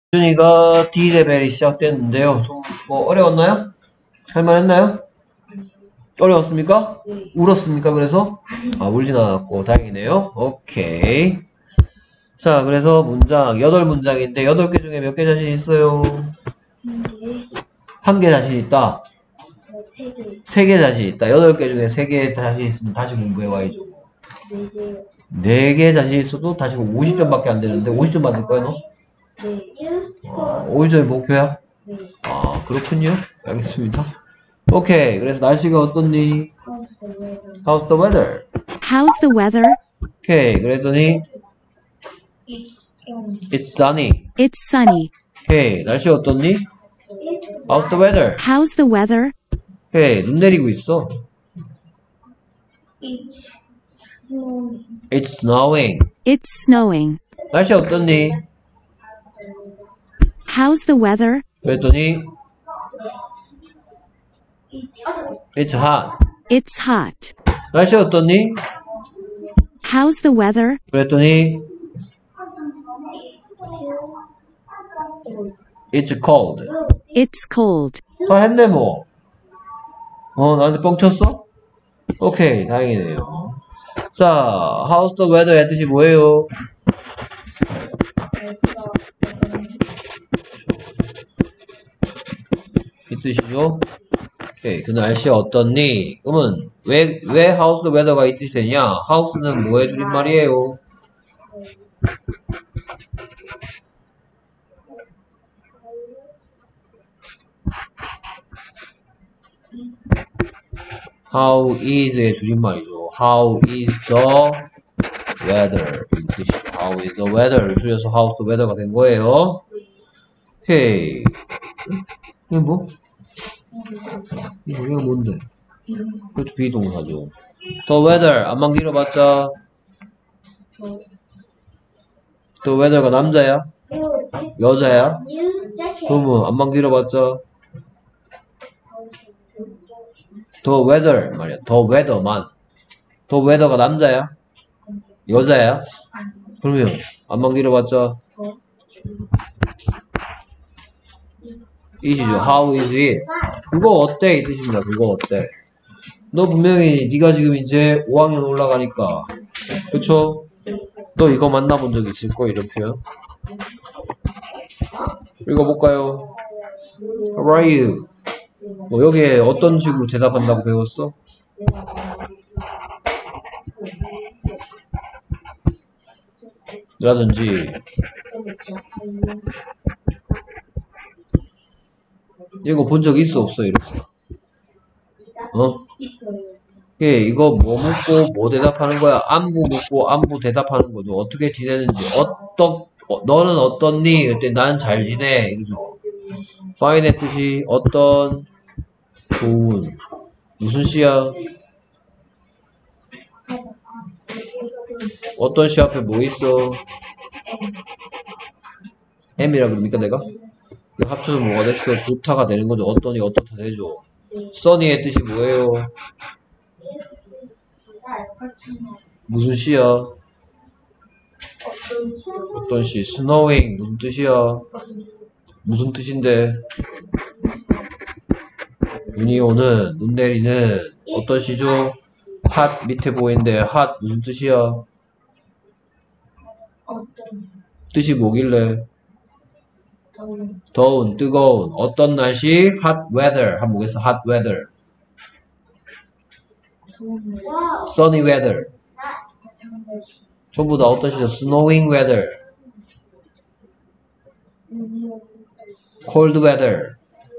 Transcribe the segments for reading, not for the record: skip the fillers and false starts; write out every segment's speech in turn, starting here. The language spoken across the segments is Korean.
준이가 D레벨이 시작됐는데요. 좀 뭐 어려웠나요? 할만했나요? 어려웠습니까? 네. 울었습니까? 그래서? 아, 울진 않았고 다행이네요. 오케이. 자, 그래서 문장 8문장인데 8개 중에 몇 개 자신 있어요? 한 개 자신 있다. 3개, 3개 자신 있다. 8개 중에 3개 자신 있으면 다시 공부해와야죠. 4개, 4개 자신 있어도 다시 50점밖에 안 되는데 50점 받을 거야 너? 네, 50점이 목표야? 네, 아, 그렇군요. 알겠습니다. 오케이. 그래서 날씨가 어떻니? How's the weather? How's the weather? 오케이. 그랬더니 It's sunny. It's sunny. 오케이. 날씨 어떻니? How's the weather? How's the weather? 오케이. 눈 내리고 있어. It's snowing. It's snowing. 날씨 어떻니? How's the weather? 그랬더니 It's hot. It's hot. 날씨 어떻니? How's the weather? 그랬더니 It's cold. It's cold. 다 했네 뭐. 나한테 뻥쳤어? 오케이, 다행이네요. 자, how's the weather의 뜻이 뭐예요? 이 뜻이죠? 오케이, 그 날씨 어떻니? 그러면 왜 how's the weather가 이 뜻이 되냐? hows는 뭐의 줄임말이에요? How is의 줄임말이죠. How is the weather? 이 뜻이 How is the weather를 줄여서 How's the weather가 된 거예요. 오케이. 이게 뭐? 이거 뭔데? 그렇죠, 비동사죠. The weather 안만 길어봤자 The weather가 남자야? 여자야? 그러면 안만 길어봤자 The weather 말이야. The weather만. The weather가 남자야? 여자야? 그러면 안만 길어봤자 it이죠. How is it? 그거 어때? 이 뜻입니다. 그거 어때? 너 분명히 네가 지금 이제 5학년 올라가니까 그쵸? 너 이거 만나본 적 있을 거 이런 표현? 읽어볼까요? How are you? 뭐 여기에 어떤 식으로 대답한다고 배웠어? 라든지 이거 본 적 있어 없어 이렇게 예, 이거 뭐 묻고 뭐 대답하는 거야? 안부 묻고 안부 대답하는 거죠. 어떻게 지내는지 너는 어떻니? 그때 난 잘 지내 이러죠. fine의 뜻이 어떤 좋은 무슨 시야? 어떤 시 앞에 뭐 있어? M이라 그럽니까 내가? 이거 합쳐서 뭐가 됐어? 좋다가 되는 거죠. 어떤이 어떻다 되죠. sunny의 뜻이 뭐예요? 무슨 시야? 어떤 시? snowing 무슨 뜻이야? 무슨 뜻인데? 눈이 오는, 눈 내리는 어떤 시죠? hot 밑에 보이는데 hot 무슨 뜻이야? 뜻이 뭐길래? 더운, 뜨거운 어떤 날씨? hot weather 한번 보겠어. hot weather sunny weather 전부 다 어떤 시죠? snowing weather cold weather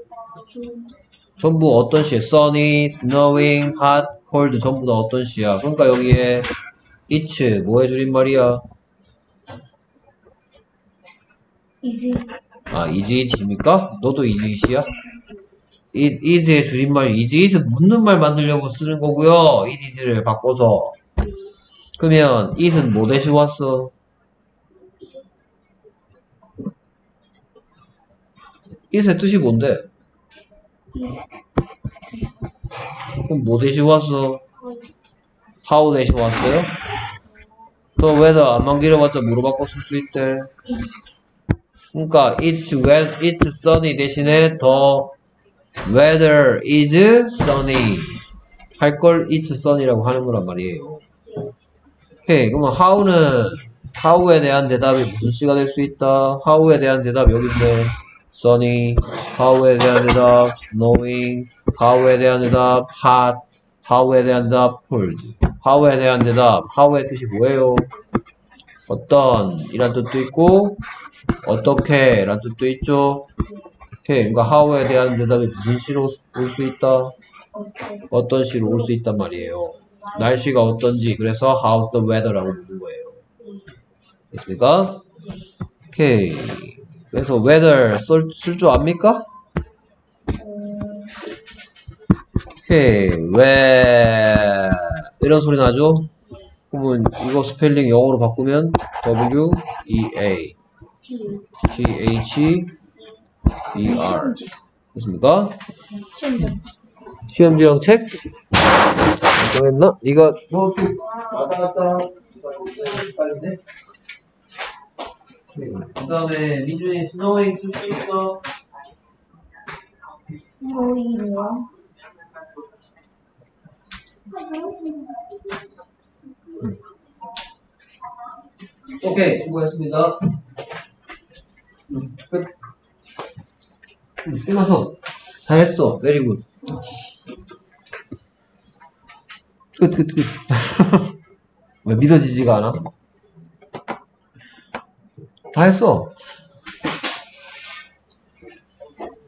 전부 어떤 시에 sunny, snowing, hot, cold 전부 다 어떤 시야. 그러니까 여기에 it's 뭐의 줄임말이야? 아, is it입니까? 너도 is it이야? it is의 줄임말 is it은 묻는 말 만들려고 쓰는 거고요. it is를 바꿔서 그러면 it은 뭐 대신 왔어? it의 뜻이 뭔데? 그럼 뭐 대신 왔어? how 대신 왔어요? The weather 안만 길어봤자 뭐로 바꿔 쓸 수 있대? 그러니까 it's sunny 대신에 the weather is sunny 할 걸 it's sunny라고 하는 거란 말이에요. 오케이. 그러면 how에 대한 대답이 무슨 시가 될 수 있다? how에 대한 대답 여기 있네. sunny. how에 대한 대답 snowing. how에 대한 대답 hot. how에 대한 대답 cold. how에 대한 대답 how의 뜻이 뭐예요? 어떤 이란 뜻도 있고 어떻게 란 뜻도 있죠. 오케이. 그러니까 how에 대한 대답이 무슨 시로 올 수 있다? 어떤 시로 올 수 있단 말이에요. 날씨가 어떤지. 그래서 how's the weather라고 묻는 거예요. 됐습니까? 오케이. 그래서 weather 쓸 줄 압니까? 오케이. 왜 이런 소리 나죠? 그러면 이거 스펠링 영어로 바꾸면 W-E-A T-H-E-R 됐습니까? 시험지형 책? 정했나? 네가 왔다 갔다 빨리네. 그 다음에 민준이 스노잉 쓸 수 있어? 스노잉이요? 오케이, 수고했습니다. 끝. 끝나서 잘했어. very good. 끝. 왜 믿어지지가 않아? 다 했어.